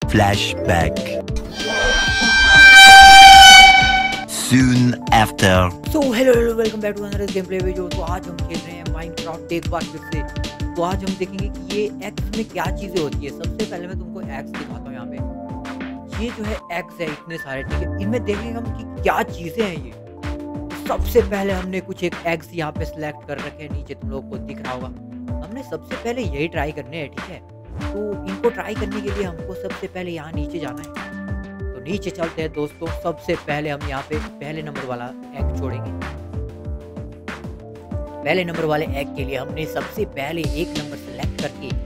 Flashback. Soon after. So hello welcome back to another gameplay video. तो आज हम खेल रहे हैं माइनक्राफ्ट एक बार फिर से। तो आज हम देखेंगे कि ये एग्स में क्या चीज़ें होती है। सबसे पहले मैं तुमको एग्स दिखाता हूँ। यहाँ पे ये जो है एग्स है इतने सारे, ठीक है। इनमें देखेंगे हम कि क्या चीज़ें हैं ये। सबसे पहले हमने कुछ एक एग्स यहाँ पे सिलेक्ट कर रखे हैं, नीचे तुम लोग को दिख रहा होगा। हमने सबसे पहले यही ट्राई करने हैं, ठीक है। तो इनको ट्राई करने के लिए हमको सबसे पहले यहाँ नीचे जाना है। तो नीचे चलते हैं दोस्तों। सबसे पहले हम यहाँ पे पहले नंबर वाला एग छोड़ेंगे। पहले नंबर वाले एग के लिए हमने सबसे पहले एक नंबर सेलेक्ट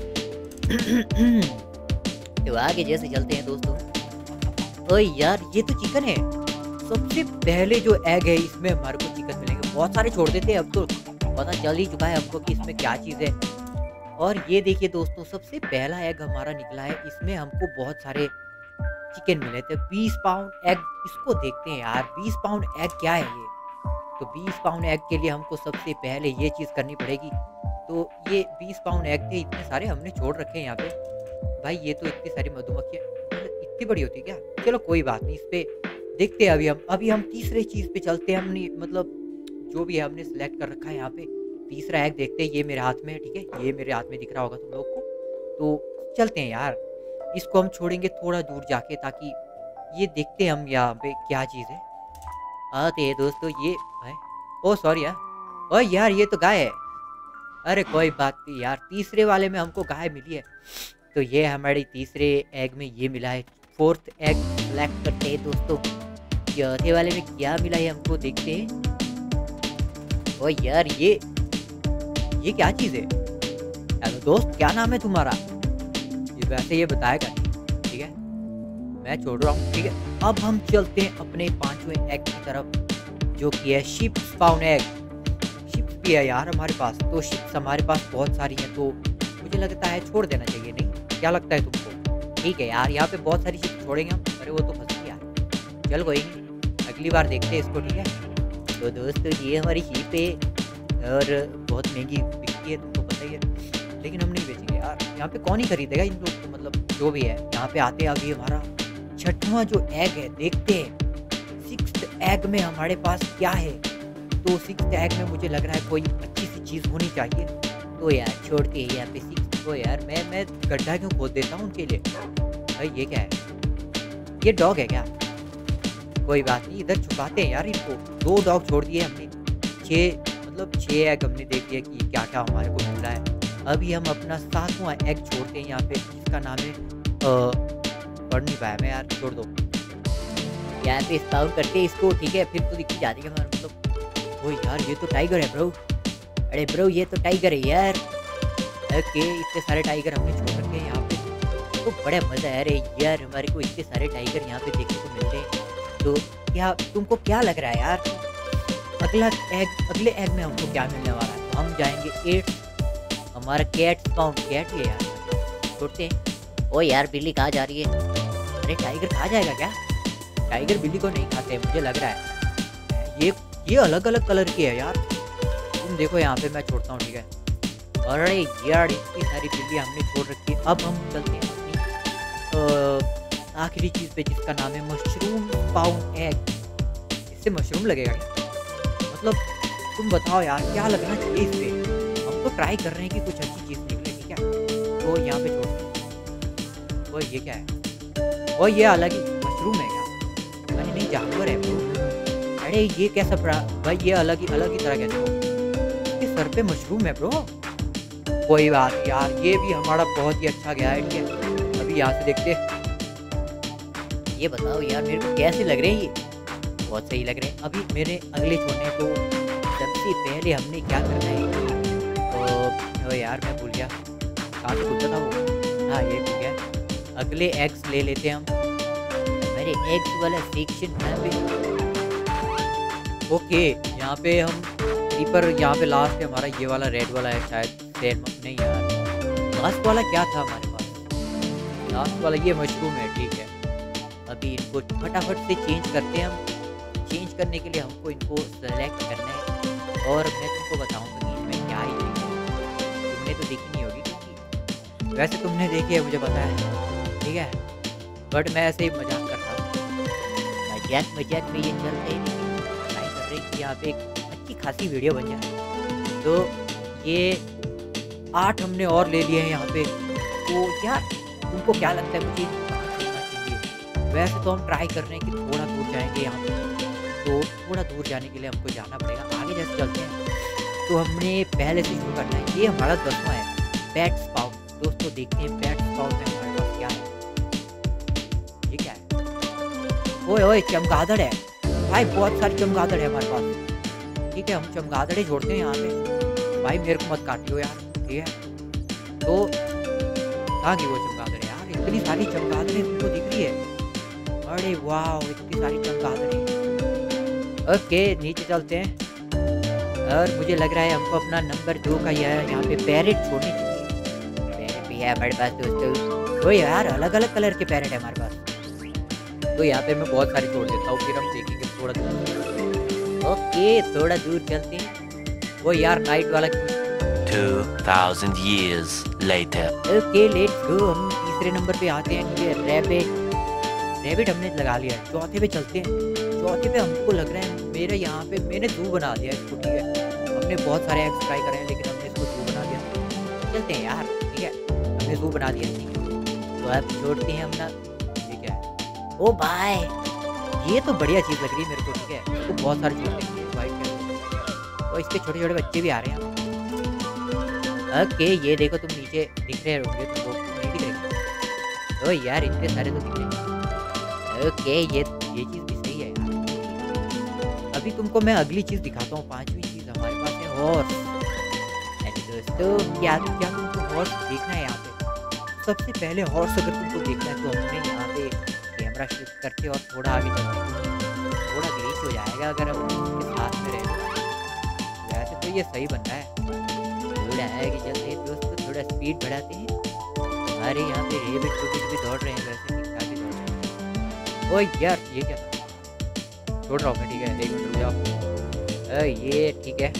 करके तो आगे जैसे चलते हैं दोस्तों। ओए यार ये तो चिकन है। सबसे पहले जो एग है इसमें हमारे को चिकन मिलेंगे। बहुत सारे छोड़ देते हैं, अब तो पता चल ही चुका है हमको कि इसमें क्या चीज़ है। और ये देखिए दोस्तों, सबसे पहला एग हमारा निकला है। इसमें हमको बहुत सारे चिकन मिले थे। 20 पाउंड एग, इसको देखते हैं यार 20 पाउंड एग क्या है ये। तो 20 पाउंड एग के लिए हमको सबसे पहले ये चीज़ करनी पड़ेगी। तो ये 20 पाउंड एग थे, इतने सारे हमने छोड़ रखे हैं यहाँ पे। भाई ये तो इतनी सारी मधुमक्खियाँ इतनी बड़ी होती है क्या? चलो कोई बात नहीं, इस पर देखते हैं। अभी हम तीसरे चीज़ पे चलते हैं। हमने मतलब जो भी है हमने सेलेक्ट कर रखा है यहाँ पे। तीसरा एग देखते हैं, ये मेरे हाथ में है, ठीक है। ये मेरे हाथ में दिख रहा होगा तुम लोग को। तो चलते हैं यार, इसको हम छोड़ेंगे थोड़ा दूर जाके, ताकि ये देखते हैं हम यहाँ पे क्या चीज़ है। आते हैं दोस्तों। ये है, ओ सॉरी यार, ओ यार ये तो गाय है। अरे कोई बात नहीं यार, तीसरे वाले में हमको गाय मिली है। तो ये हमारे तीसरे एग में ये मिला है। फोर्थ एग सेलेक्ट करते हैं दोस्तों। चौथे वाले में क्या मिला है हमको देखते हैं। ओ यार ये क्या चीज़ है? हेलो दोस्त, क्या नाम है तुम्हारा? ये वैसे ये बताएगा नहीं, ठीक है। मैं छोड़ रहा हूँ, ठीक है। अब हम चलते हैं अपने पांचवें एग की तरफ, जो कि है शिप स्पाउन एग। शिप्स भी है यार हमारे पास। तो शिप्स हमारे पास बहुत सारी हैं, तो मुझे लगता है छोड़ देना चाहिए, नहीं क्या लगता है तुमको? ठीक है यार, यहाँ पे बहुत सारी शिप्स छोड़ेंगे हम। अरे वो तो फंस गई यार, चल कोई नहीं, अगली बार देखते हैं इसको, ठीक है। तो दोस्तों ये हमारी शिप है और बहुत महंगी बिकती है, तुमको पता ही है। लेकिन हम नहीं बेचेंगे यार, यहाँ पे कौन ही खरीदेगा इन लोग को, मतलब जो भी है। यहाँ पे आते अभी हमारा छठवां जो एग है, देखते हैं 6th एग में हमारे पास क्या है। तो 6th एग में मुझे लग रहा है कोई अच्छी सी चीज़ होनी चाहिए। तो यार छोड़ते हैं यहाँ पे 6th को। यार मैं गड्ढा क्यों खोद देता हूँ उनके लिए। भाई ये क्या है? ये डॉग है क्या? कोई बात नहीं, इधर छुपाते हैं यार इनको। 2 डॉग छोड़ दिए हमने। 6 एग हमने देख लिया कि क्या क्या हमारे को मिल रहा है। अभी हम अपना 7वां एग छोड़ते हैं यहाँ पे, जिसका नाम है पढ़ नहीं पाया मैं यार, छोड़ दो। यहाँ पे स्पाउन करते हैं इसको, ठीक है। फिर तो दिखी जाती है हमारा मतलब। ओ यार ये तो टाइगर है ब्रो। अरे ब्रो ये तो टाइगर है यार। ओके, इतने सारे टाइगर हमने छोड़ रखे हैं यहाँ पे। तो बड़ा मज़ा है। अरे यार हमारे को इतने सारे टाइगर यहाँ पे देखने को मिलते हैं। तो क्या तुमको क्या लग रहा है यार, अगले एग में हमको क्या मिलने वाला है? तो हम जाएंगे 8, हमारा कैट स्पाउन। कैट है यार, छोड़ते हैं। ओ यार बिल्ली कहाँ जा रही है? अरे टाइगर खा जाएगा क्या? टाइगर बिल्ली को नहीं खाते मुझे लग रहा है। ये अलग अलग कलर की है यार, तुम देखो यहाँ पे। मैं छोड़ता हूँ, ठीक है। अरे यार इतनी सारी बिल्ली हमने छोड़ रखी है। अब हम चलते हैं अपनी आखिरी चीज़ पे, जिसका नाम है मशरूम स्पाउन एग। इससे मशरूम लगेगा क्या? मतलब तुम बताओ यार क्या लगना चाहिए इससे। हम तो ट्राई कर रहे हैं कि कुछ अच्छी चीज़ निकले, ठीक है। तो यहाँ पे छोड़। वो ये क्या है? वो ये अलग ही मशरूम है क्या? अरे नहीं, जानवर है ब्रो। अरे ये कैसा भाई, ये अलग ही तरह कैसे हो? इसके सर पे मशरूम है ब्रो। कोई बात यार, ये भी हमारा बहुत ही अच्छा गया है, ठीक है। अभी यहाँ से देखते। ये बताओ यार मेरे को कैसे लग रहे हैं ये? बहुत सही लग रहे हैं। अभी मेरे अगले छोड़ने को सबसे पहले हमने क्या करना है। तो यार मैं भूल गया कहाँ से भूलता था वो। हाँ ये भूल गया। अगले एग्स ले लेते हैं हम। मेरे एग्स वाला सेक्शन यहाँ पे। ओके, यहाँ पे हम क्रीपर, यहाँ पे लास्ट है हमारा ये वाला रेड वाला है शायद। नहीं यार, लास्ट वाला क्या था हमारे पास? लास्ट वाला ये मशरूम है, ठीक है। अभी इनको फटाफट से चेंज करते हैं हम। चेंज करने के लिए हमको इनको सेलेक्ट करना है। और मैं तुमको बताऊंगा कि इसमें क्या ही चीज़ है। तुमने तो देखी नहीं होगी, क्योंकि वैसे तुमने देखी है मुझे पता है, ठीक है। बट मैं ऐसे ही मजाक कर रहा हूँ। मजाक मजाक में ये चलते हैं, लेकिन ट्राई कर रहे हैं कि यहाँ पे एक अच्छी खासी वीडियो बन जाए। तो ये 8 हमने और ले लिए हैं यहाँ पे। तो यार तुमको क्या लगता है मुझे कहाँ चलना चाहिए? वैसे तो हम ट्राई कर रहे हैं कि थोड़ा दूर जाएंगे यहाँ पे, तो थोड़ा दूर जाने के लिए हमको जाना पड़ेगा। आगे जैसे चलते हैं तो हमने पहले से शुरू करना है। ये हमारा 10वां है, बैट स्पाउट। दोस्तों देखते हैं बैट स्पाउट में हमारे पास क्या है। ये क्या है? ओए ओए चमगादड़ है भाई, बहुत सारी चमगादड़ है हमारे पास। ठीक है हम चमगादड़े छोड़ते हैं यहाँ पे। भाई मेरे को मत काटियो यार, ठीक है? तो कहाँ की वो चमगादड़ यार? इतनी सारी चमगादड़ें तुमको दिख रही है? अरे वाह इतनी सारी चमगादड़ें। ओके नीचे चलते हैं और मुझे लग रहा है हमको अपना नंबर 2 का यहाँ पे पैरेट छोड़नी चाहिए। पैरेट भी है हमारे पास दोस्तों। तो यार अलग अलग कलर के पैरेट है हमारे पास। तो यहाँ पे मैं बहुत सारी छोड़ देता हूँ, फिर हम देखेंगे थोड़ा दूर। ओके थोड़ा दूर चलते हैं। वो यार नाइट वाला 2000 years later. Okay let's go. हम तीसरे नंबर पे आते हैं। ठीक है रैबिट हमने लगा लिया है। चौथे पे चलते हैं। चौथे पे हमको लग रहा है मेरे यहाँ पे मैंने ज़ू बना दिया इसको। ठीक है हमने बहुत सारे एग्स ट्राई करे हैं लेकिन हमने इसको ज़ू बना दिया। चलते हैं यार, ठीक है हमने ज़ू बना दिया। ठीक है तो अब छोड़ते हैं अपना। ठीक है ओ भाई ये तो बढ़िया चीज़ लग रही है मेरे को। ठीक है इसको बहुत सारे चीज़ लग रही है वाइट और इसके छोटे छोटे बच्चे भी आ रहे हैं। ओके ये देखो तुम नीचे दिख रहे होंगे, तुम लोग नहीं दिख रहे? तो यार इतने सारे तो दिख रहे हैं। ओके ये चीज़ भी सही है यार। अभी तुमको मैं अगली चीज़ दिखाता हूँ। 5वीं चीज़ हमारे पास है हॉर्स। अरे दोस्तों क्या तुमको हॉर्स देखना है यहाँ पे? सबसे पहले हॉर्स अगर तुमको देखना है तो हमने यहाँ पे कैमरा शिफ्ट करके और थोड़ा आगे चलते थोड़ा ग्लिच हो जाएगा अगर हम उसके साथ में रहे। वैसे तो ये सही बन रहा है। थोड़ा आगे चलते हैं दोस्तों, थोड़ा स्पीड बढ़ाते हैं। हमारे यहाँ पे रेबिट भी दौड़ रहे हैं, वैसे ठीक ठाक ही दौड़ रहे हैं। ओए यार ये क्या था? छोड़ रहा हूँ मैं, ठीक है 1 मिनट रुक जाओ। ये ठीक है।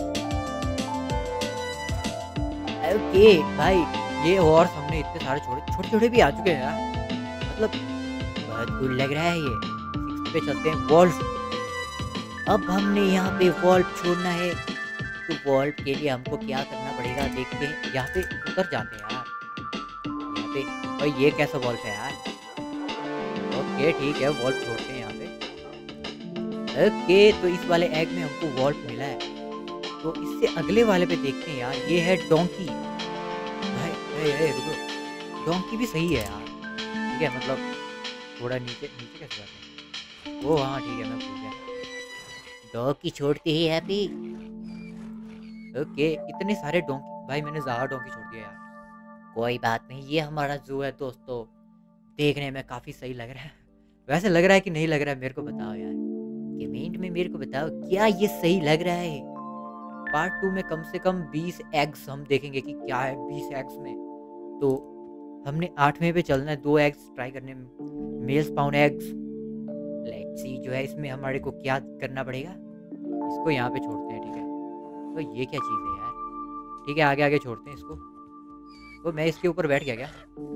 ओके भाई ये हॉर्स हमने इतने सारे छोटे छोटे भी आ चुके हैं यार, मतलब बहुत कूल लग रहा है ये। 6 पे चलते हैं वॉल्फ। अब हमने यहाँ पे वॉल्फ छोड़ना है। तो वॉल्फ के लिए हमको क्या करना पड़ेगा देखते हैं। यहाँ पे उतर जाते हैं यार यहाँ पे। और ये कैसा वॉल्फ है यार? ओके ठीक है वॉल्फ छोड़ते हैं यहाँ पे। ओके तो इस वाले एग में हमको वॉल्फ मिला है। तो इससे अगले वाले पे देखते हैं यार। ये है डोंकी। भाई रुको, डोंकी भी सही है यार। ठीक है मतलब थोड़ा नीचे कैसे जाते हैं? ओ हाँ ठीक है मैं भूल गया। डोंकी छोड़ते ही हैप्पी। ओके इतने सारे डोंकी, भाई मैंने ज़्यादा डोंकी छोड़ दिया यार। कोई बात नहीं, ये हमारा जू है दोस्तों, देखने में काफ़ी सही लग रहा है। वैसे लग रहा है कि नहीं लग रहा है? मेरे को बताओ यार, कमेंट में मेरे को बताओ क्या ये सही लग रहा है। पार्ट 2 में कम से कम 20 एग्स हम देखेंगे कि क्या है 20 एग्स में। तो हमने 8वें पे चलना है, 2 एग्स ट्राई करने में। Male spawn eggs let's see जो है इसमें हमारे को क्या करना पड़ेगा। इसको यहाँ पे छोड़ते हैं। ठीक है तो ये क्या चीज़ है यार? ठीक है आगे छोड़ते हैं इसको। तो मैं इसके ऊपर बैठ गया क्या?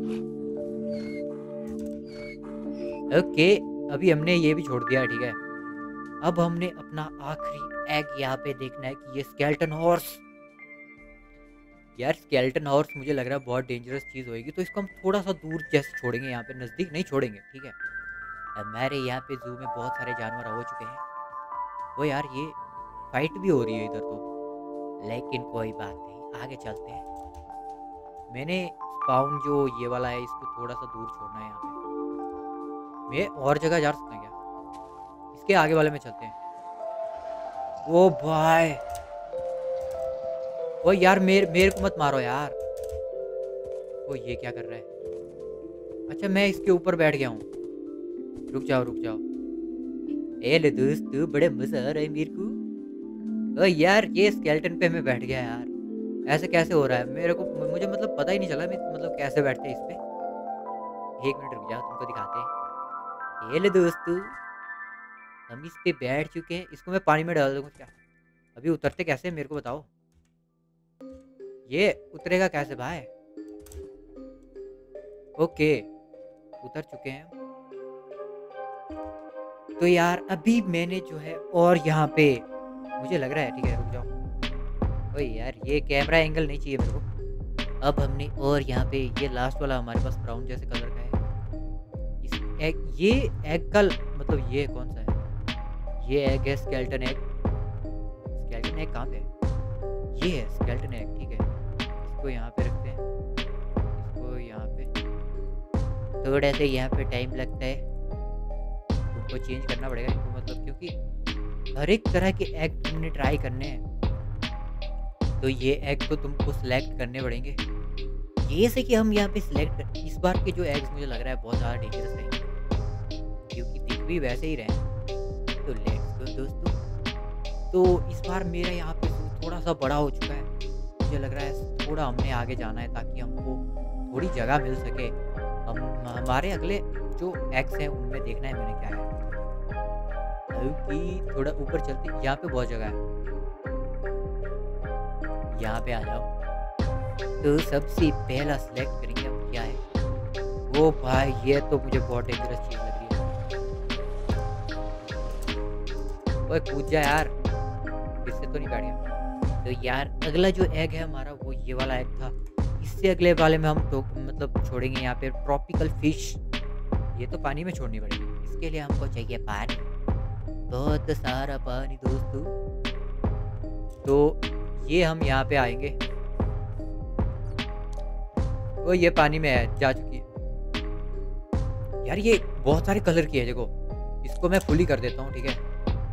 ओके अभी हमने ये भी छोड़ दिया। ठीक है अब हमने अपना आखिरी एग यहाँ पे देखना है कि ये स्केलेटन हॉर्स। यार स्केलेटन हॉर्स मुझे लग रहा है बहुत डेंजरस चीज़ होगी, तो इसको हम थोड़ा सा दूर जैसे छोड़ेंगे, यहाँ पे नज़दीक नहीं छोड़ेंगे। ठीक है हमारे यहाँ पे जू में बहुत सारे जानवर हो चुके हैं। वो यार ये फाइट भी हो रही है इधर तो, लेकिन कोई बात नहीं आगे चलते हैं। मैंने स्पाउन जो ये वाला है इसको थोड़ा सा दूर छोड़ना है। यहाँ पे मैं और जगह जा सकते हैं क्या? इसके आगे वाले में चलते हैं। ओ भाई ओ यार मेरे को मत मारो यार। ओ ये क्या कर रहा है? अच्छा मैं इसके ऊपर बैठ गया हूँ। रुक जाओ। ए ले दोस्त बड़े मजा आ रहा है मेरे को। ओ यार ये स्केलेटन पे मैं बैठ गया यार, ऐसे कैसे हो रहा है? मुझे मतलब पता ही नहीं चला मैं मतलब कैसे बैठते इस पे। 1 मिनट रुक जाओ तुमको दिखाते हैं। ये ले दोस्तों हम इस पे बैठ चुके हैं। इसको मैं पानी में डाल दूंगा क्या? अभी उतरते कैसे मेरे को बताओ। ये उतरेगा कैसे भाई? ओके उतर चुके हैं। तो यार अभी मैंने जो है और यहाँ पे मुझे लग रहा है, ठीक है रुक जाओ। ओए यार ये कैमरा एंगल नहीं चाहिए मेरे को। अब हमने और यहाँ पे ये लास्ट वाला हमारे पास ब्राउन जैसे कलर का है। इस एग, ये एग का मतलब ये कौन सा है? ये एग है स्केल्टन एग। स्केल्टन एग कहाँ पे है? ये है स्केल्टन एग, ठीक है। इसको यहाँ पे रखते हैं, इसको यहाँ पे। थोड़ा सा यहाँ पे टाइम लगता है, तुमको चेंज करना पड़ेगा इनको, मतलब क्योंकि हर एक तरह के एग तुमने ट्राई करने हैं, तो ये एग तो तुमको सिलेक्ट करने पड़ेंगे। जैसे कि हम यहाँ पे सिलेक्ट कर, इस बार के जो एग्स मुझे लग रहा है बहुत ज़्यादा डेंजरस रहेंगे, क्योंकि दिख भी वैसे ही रहे हैं। तो लेट्स गो दोस्तों। तो इस बार मेरा यहाँ पे थोड़ा सा बड़ा हो चुका है, मुझे लग रहा है थोड़ा हमने आगे जाना है ताकि हमको थोड़ी जगह मिल सके। हम हमारे अगले जो एग्स हैं उनमें देखना है मैंने क्या है। कि थोड़ा ऊपर चलते, यहाँ पे बहुत जगह है, यहाँ पे आ जाओ। तो सबसे पहला सिलेक्ट करेंगे हम क्या है। वो भाई ये तो मुझे बहुत डेंजरस चीज लग रही है। ओए कूद जा यार, इससे तो नहीं काट गया। तो यार अगला जो एग है हमारा वो ये वाला एग था। इससे अगले वाले में हम तो मतलब छोड़ेंगे यहाँ पे ट्रॉपिकल फिश। ये तो पानी में छोड़नी पड़ेगी, इसके लिए हमको चाहिए पानी, बहुत सारा पानी दोस्तों। तो ये हम यहाँ पे आएंगे। वो ये पानी में है, जा चुकी है यार। ये बहुत सारे कलर की है, देखो इसको मैं फुल ही कर देता हूँ, ठीक है।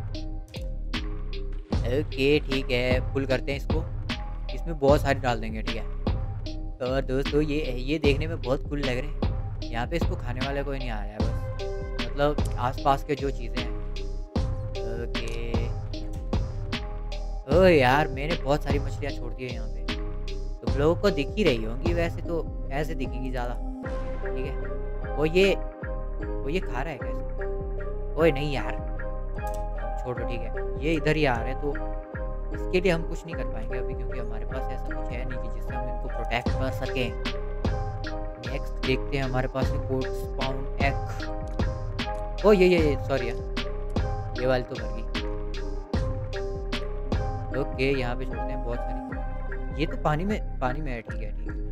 ओके ठीक है, फुल करते हैं इसको, इसमें बहुत सारे डाल देंगे, ठीक है। तो दोस्तों ये देखने में बहुत कूल लग रहे हैं। यहाँ पे इसको खाने वाले कोई नहीं आ रहा है, बस मतलब आसपास के जो चीज़ें हैं। ओके ओ यार मैंने बहुत सारी मछलियाँ छोड़ दी है यहाँ पे, तुम लोगों को दिख ही रही होंगी, वैसे तो ऐसे दिखेंगी ज़्यादा, ठीक है। वो ये खा रहा है कैसे? ओए नहीं यार छोड़ो, ठीक है। ये इधर ही आ रहे हैं, तो इसके लिए हम कुछ नहीं कर पाएंगे अभी, क्योंकि हमारे पास ऐसा कुछ है नहीं कि जिससे हम इनको प्रोटेक्ट कर सकें। नेक्स्ट देखते हैं हमारे पास कोड स्पाउन एग। ओ ये सॉरी यार, ये वाली तो मर गई। ओके यहाँ पे छोड़ते हैं बहुत सारी। ये तो पानी में है, ठीक है ठीक है।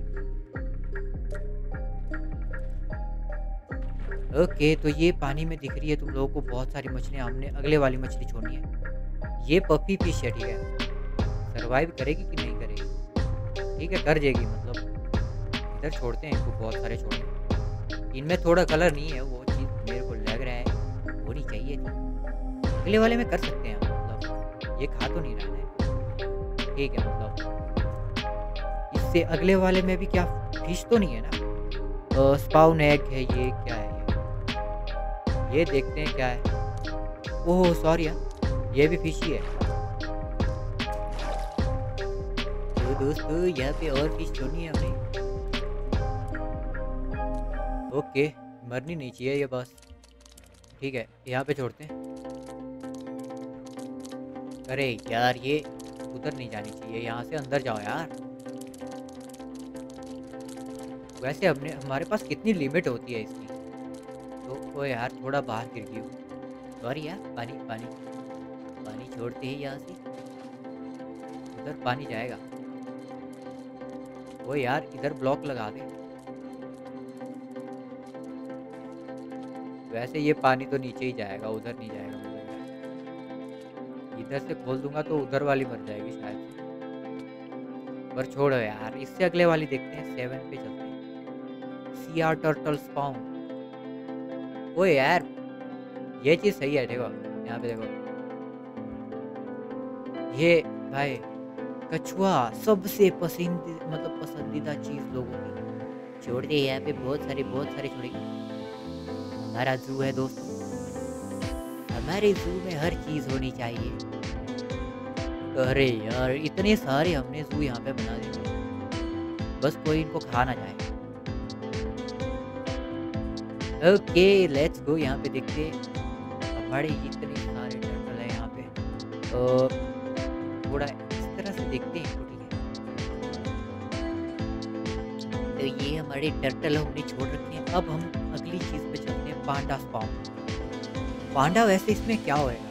ओके तो ये पानी में दिख रही है तुम लोगों को बहुत सारी मछलियाँ। हमने अगले वाली मछली छोड़नी है, ये पफी फिश है, ठीक है। सर्वाइव करेगी कि नहीं करेगी? ठीक है कर जाएगी, मतलब इधर छोड़ते हैं इनको, बहुत सारे छोड़ेंगे। इनमें थोड़ा कलर नहीं है, वो चीज़ मेरे को लग रहा है होनी चाहिए थी। अगले वाले में कर सकते हैं, मतलब ये खा तो नहीं रहा है, ठीक है। मतलब इससे अगले वाले में भी क्या फिश तो नहीं है ना? स्पाउन एग है, ये क्या है ये देखते हैं क्या है। ओह सॉरी यार, ये भी फिश ही है। तो दोस्तों यहाँ पे और फिश छोड़नी है हमें। ओके मरनी नहीं चाहिए ये बस, ठीक है यहाँ पे छोड़ते हैं। अरे यार ये उधर नहीं जानी चाहिए, यहाँ से अंदर जाओ यार। वैसे हमारे पास कितनी लिमिट होती है इसकी, तो ओ यार थोड़ा बाहर गिर गई हूँ, सॉरी यार। पानी छोड़ते हैं यहाँ से, उधर पानी जाएगा। ओ यार इधर ब्लॉक लगा दे। वैसे ये पानी तो नीचे ही जाएगा, उधर नहीं जाएगा मुझे लग रहा है। इधर से खोल दूंगा तो उधर वाली मर जाएगी शायद से। पर छोड़ो यार, इससे अगले वाली देखते हैं। 7 पे चलते हैं। CR turtle spawn. ओए यार ये चीज़ सही है, देखो यहाँ पे देखो, ये भाई कछुआ सबसे पसंदीदा चीज़ लोगों की। छोड़ दे यहाँ पे, बहुत सारे छोड़ेंगे। हमारा जू है दोस्तों, हमारे जू में हर चीज़ होनी चाहिए। अरे यार इतने सारे हमने जू यहाँ पे बना दिए, बस कोई इनको खा ना जाए। ओके लेट्स गो, यहाँ पे देखते हमारे इतने सारे टर्टल है यहाँ पे। तो थोड़ा इस तरह से देखते हैं इनको, ठीक है। तो ये हमारे टर्टल हमने छोड़ रखे हैं। अब हम अगली चीज पे चलते हैं, पांडा स्पाउन। पांडा वैसे इसमें क्या होएगा?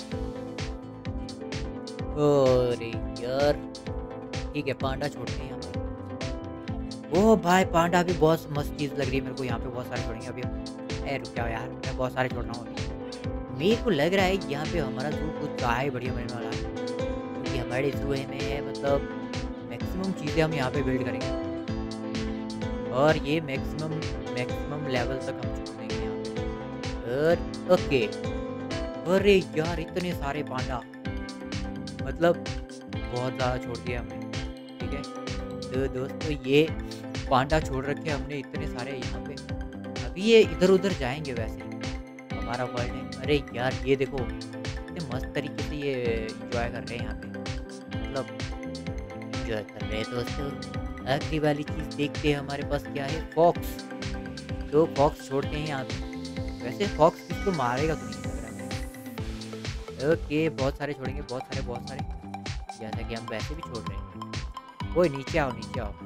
अरे यार ठीक है, पांडा छोड़ते हैं यहाँ पे। ओह भाई पांडा भी बहुत मस्त चीज़ लग रही है मेरे को, यहाँ पे बहुत सारे छोड़ेंगे अभी। रुक जाओ यार, मैं बहुत सारे छोड़ रहा हूँ अभी। मेरे को लग रहा है यहाँ पे हमारा जू कुछ है बढ़िया बनने वाला है, क्योंकि हमारे जू में मतलब मैक्सिमम चीज़ें हम यहाँ पे बिल्ड करेंगे, और ये मैक्सिमम लेवल तक हम छोड़ देंगे यहाँ पे। और ओके, अरे यार इतने सारे पांडा, मतलब बहुत ज़्यादा छोड़ दिया हमने। ठीक है तो दोस्तों ये पांडा छोड़ रखे हमने इतने सारे यहाँ पे। अभी ये इधर उधर जाएंगे, वैसे हमारा वर्ल्ड है। अरे यार ये देखो कितने मस्त तरीके से ये इंजॉय कर रहे हैं यहाँ पे, मतलब इंजॉय कर रहे हैं दोस्तों। आखिरी वाली चीज़ देखते हैं हमारे पास क्या है, फॉक्स। तो फॉक्स छोड़ते हैं यहाँ पे। वैसे फॉक्स किसको मारेगा तो नहीं लग रहा है। ओके बहुत सारे छोड़ेंगे, बहुत सारे, जैसा कि हम वैसे भी छोड़ रहे हैं। ओए नीचे आओ, नीचे आओ,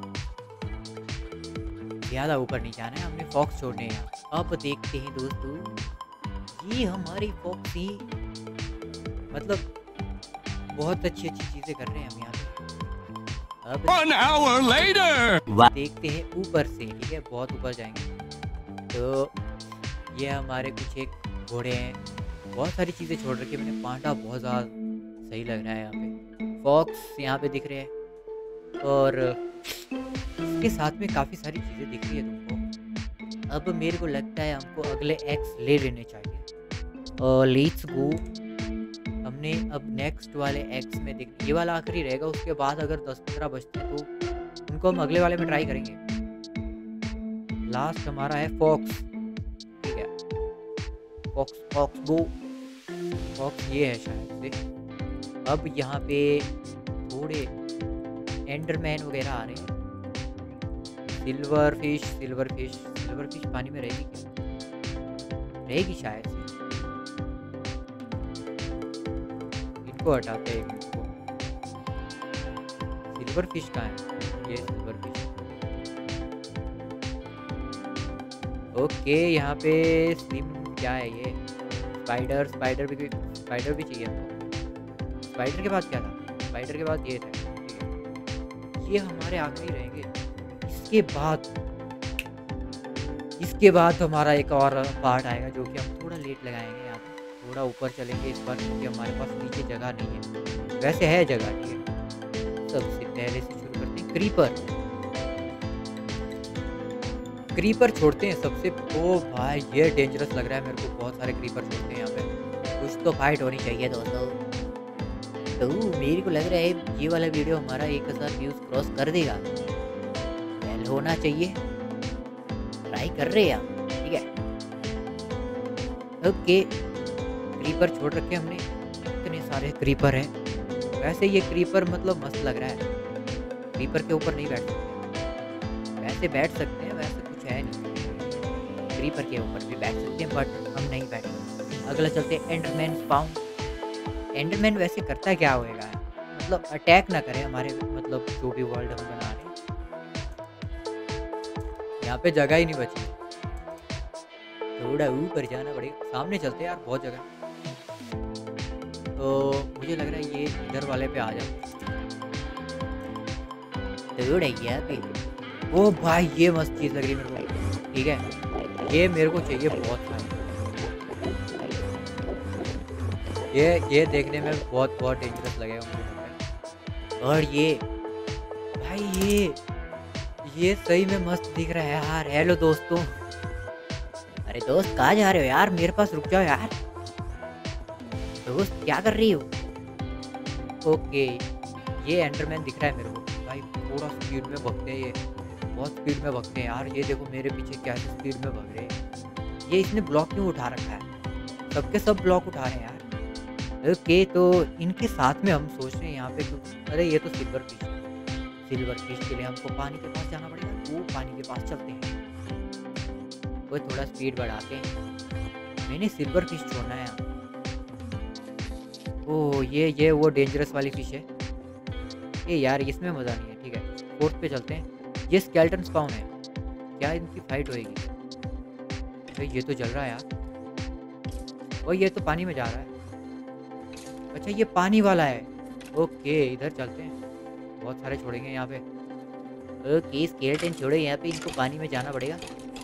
ज़्यादा ऊपर नहीं जाना है, हमने फॉक्स छोड़ने हैं। अब देखते हैं दोस्तों, ये हमारी फॉक्स ही मतलब बहुत अच्छी चीज़ें कर रहे हैं हम यहाँ पे। अब 1 hour later देखते हैं ऊपर से, ठीक है बहुत ऊपर जाएंगे। तो ये हमारे कुछ एक घोड़े हैं, बहुत सारी चीज़ें छोड़ रखी है मैंने। पांडा बहुत ज़्यादा सही लग रहा है यहाँ पे, फॉक्स यहाँ पे दिख रहे हैं, और इसके साथ में काफ़ी सारी चीज़ें दिख रही है तुमको। अब मेरे को लगता है हमको अगले एक्स ले लेने चाहिए, और लेट्स गो। हमने अब नेक्स्ट वाले एक्स में देख, ये वाला आखिरी रहेगा, उसके बाद अगर 10-15 बचते हैं तो उनको हम अगले वाले में ट्राई करेंगे। लास्ट हमारा है फॉक्स, ठीक है फॉक्स गो। फॉक्स ये है शायद से। अब यहाँ पे थोड़े एंडरमैन वगैरह आ रहे हैं। सिल्वर फिश पानी में रहेगी क्या? रहेगी शायद से। इनको हटाते हैं इनको। सिल्वर फिश कहाँ है? ये सिल्वर फिश। ओके यहाँ पे स्लिम क्या है ये? स्पाइडर भी चाहिए हमको। स्पाइडर के बाद क्या था? स्पाइडर के बाद ये था, ठीक है। ये हमारे आखिरी रहेंगे। इसके बाद हमारा एक और पार्ट आएगा, जो कि हम थोड़ा लेट लगाएंगे। यहाँ पे थोड़ा ऊपर चलेंगे इस बार, क्योंकि हमारे पास नीचे जगह नहीं है। वैसे है जगह, ठीक है। सबसे पहले से शुरू करते हैं क्रीपर छोड़ते हैं सबसे। ओ भाई ये डेंजरस लग रहा है मेरे को, बहुत सारे क्रीपर छोड़ते हैं यहाँ पे। कुछ तो फाइट होनी चाहिए दोस्तों। तो मेरे को लग रहा है ये वाला वीडियो हमारा 1000 व्यूज क्रॉस कर देगा। वेल होना चाहिए, ट्राई कर रहे हैं हम, ठीक है। ओके क्रीपर छोड़ रखे हमने, इतने सारे क्रीपर हैं। वैसे ये क्रीपर मतलब मस्त लग रहा है। क्रीपर के ऊपर नहीं बैठ सकते, वैसे बैठ सकते हैं, वैसे कुछ है नहीं। क्रीपर के ऊपर भी बैठ सकते हैं, बट हम नहीं बैठेंगे। अगला चलते हैं एंडरमैन स्पाउन। एंडरमैन वैसे करता क्या होएगा, मतलब अटैक ना करे हमारे, मतलब जो भी वर्ल्ड हम बना रहे हैं। यहाँ पे जगह ही नहीं बची, थोड़ा ऊपर जाना पड़ेगा। सामने चलते हैं यार, बहुत जगह। तो मुझे लग रहा है ये इधर वाले पे आ जाए। थोड़ा यहाँ पे। ओ भाई ये मस्त चीज़ लग रही है मेरे को, ठीक है। ये मेरे को चाहिए बहुत सारी। ये देखने में बहुत डेंजरस लगेगा मुझे। और ये भाई ये सही में मस्त दिख रहा है यार। हेलो दोस्तों। अरे दोस्त कहाँ जा रहे हो यार? मेरे पास रुक जाओ यार। दोस्त क्या कर रही हो? ओके ये एंडरमैन दिख रहा है मेरे को भाई। थोड़ा स्पीड में भगते हैं ये, बहुत स्पीड में भगते हैं यार। ये देखो मेरे पीछे क्या स्पीड में भग रहे हैं। ये इसने ब्लॉक क्यों उठा रखा है? सबके सब ब्लॉक उठा रहे हैं यार। ओके तो इनके साथ में हम सोच रहे हैं यहाँ पे कुछ। अरे ये तो सिल्वर फिश के लिए हमको पानी के पास जाना पड़ेगा। वो पानी के पास चलते हैं, वो थोड़ा स्पीड बढ़ाते हैं। मैंने सिल्वर फिश छोड़ना है यहाँ। ओह ये वो डेंजरस वाली फिश है ये यार, इसमें मज़ा नहीं है। ठीक है 4th पे चलते हैं। ये स्केलेटन स्पाउन है, क्या इनकी फाइट होएगी? अरे ये तो जल रहा है यार। और ये तो पानी में जा रहा है। अच्छा ये पानी वाला है। ओके इधर चलते हैं, बहुत सारे छोड़ेंगे यहाँ पे। ओके स्केलेटन छोड़ो यहाँ पे, इनको पानी में जाना पड़ेगा।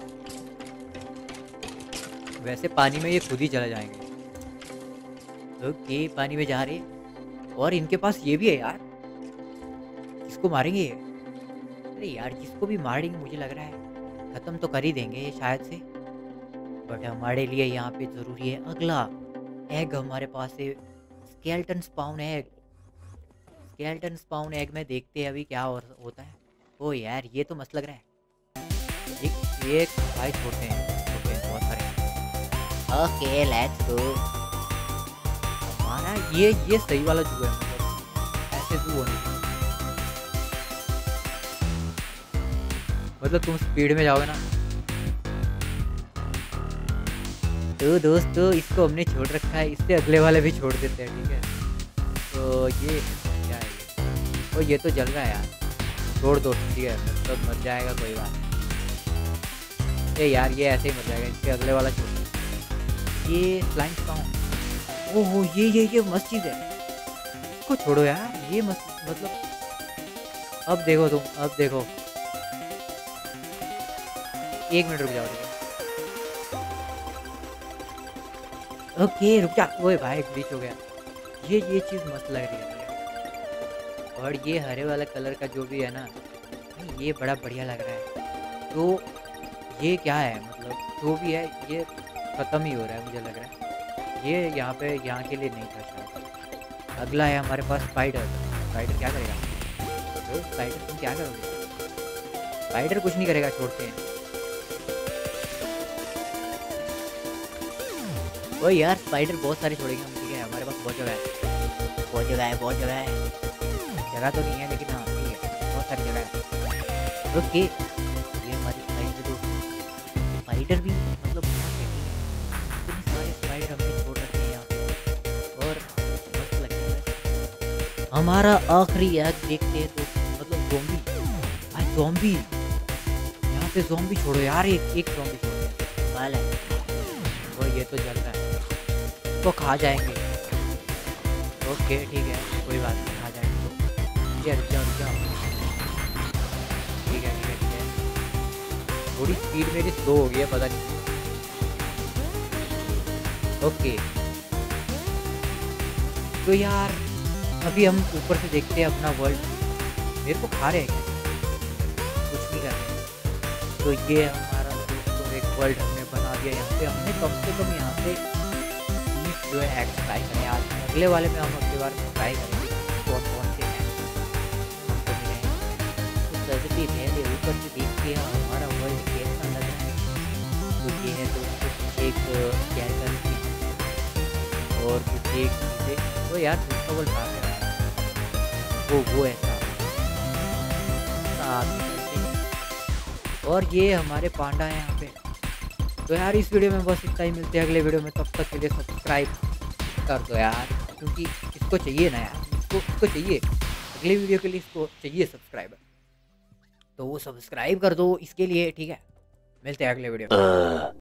वैसे पानी में ये खुद ही चले जाएंगे। ओके पानी में जा रहे। और इनके पास ये भी है यार, किसको मारेंगे ये? अरे यार जिसको भी मारेंगे मुझे लग रहा है खत्म तो कर ही देंगे ये शायद से। बट हमारे लिए यहाँ पे ज़रूरी है अगला एग। हमारे पास है skeleton spawn egg. Skeleton spawn egg में देखते हैं अभी क्या होता है। ओ यार ये तो मस्त लग रहा है। एक भाई छोड़ते हैं, छोड़ते हैं बहुत सारे। Okay let's go. हमारा ये सही वाला जू है, मतलब ऐसे जू होने चाहिए। मतलब तुम स्पीड में जाओगे ना। तो दोस्तों इसको हमने छोड़ रखा है, इससे अगले वाले भी छोड़ देते हैं, ठीक है। तो ये क्या है ये? तो ये तो जल रहा है यार, छोड़ दो ठीक है, तो मर जाएगा कोई बात नहीं। यार ये ऐसे ही मर जाएगा, इससे अगले वाला छोड़ दो। ये फ्लाइंग स्पाउन, ओहो ये मस्त चीज़ है, इसको छोड़ो यार, ये मस्त मतलब। अब देखो तुम, अब देखो 1 मिनट रुक जाओ। ओके रुक जा। ओए भाई ग्लिच हो गया। ये चीज़ मस्त लग रही है। और ये हरे वाला कलर का जो भी है ना, ये बड़ा बढ़िया लग रहा है। तो ये क्या है, मतलब जो भी है ये ख़त्म ही हो रहा है मुझे लग रहा है। ये यहाँ के लिए नहीं था शायद। अगला है हमारे पास स्पाइडर। स्पाइडर क्या करेगा? तो स्पाइडर तुम क्या करोगे? स्पाइडर कुछ नहीं करेगा, छोड़ते हैं। ओ यार स्पाइडर बहुत सारे छोड़ेंगे हम, ठीक है। हमारे पास बहुत जगह है, बहुत जगह है, बहुत जगह है। जगह तो नहीं है लेकिन हाँ ठीक है, बहुत सारी जगह है। ओके ये हमारी स्पाइडर, स्पाइडर भी मतलब बहुत है, इतने सारे स्पाइडर हमने छोड़ रखे हैं यहाँ पे और मस्त लग रहा है। हमारा आखिरी एग देखते हैं तो मतलब ज़ॉम्बी। भाई ज़ॉम्बी, यहाँ पे ज़ॉम्बी छोड़ो यार, एक ज़ॉम्बी छोड़ो वाला है। और ये तो जल रहा है, इसको खा जाएंगे। ओके ठीक है कोई बात नहीं, खा जाएंगे तो। रुक जाओ ठीक है। थोड़ी स्पीड मेरी स्लो हो गई है, पता नहीं। ओके तो यार अभी हम ऊपर से देखते हैं अपना वर्ल्ड। मेरे को खा रहे हैं, कुछ नहीं कर रहे। तो ये हमारा दोस्तों एक वर्ल्ड हमने बना दिया। यहाँ पे हमने कम से कम यहाँ पे 30 जो है एग्स ट्राई करें आज। अगले वाले में हम अगले बार ट्राई करेंगे कौन से एग्स हमको मिले। तो सबसे पहले ऊपर से देखते हैं हमारा वर्ल्ड कैसा लग रहा है। तो ये है तो एक कैरेक्टर और कुछ एक चीज़ें। तो यार दूसरा वर्ल्ड कहाँ पे रहा है? वो ऐसा और ये हमारे पांडा है यहाँ पे। तो यार इस वीडियो में बस इतना ही, मिलते हैं अगले वीडियो में। तब तक के लिए सब्सक्राइब कर दो यार, क्योंकि इसको चाहिए ना यार, इसको चाहिए अगले वीडियो के लिए, इसको चाहिए सब्सक्राइबर। तो वो सब्सक्राइब कर दो इसके लिए, ठीक है। मिलते हैं अगले वीडियो में।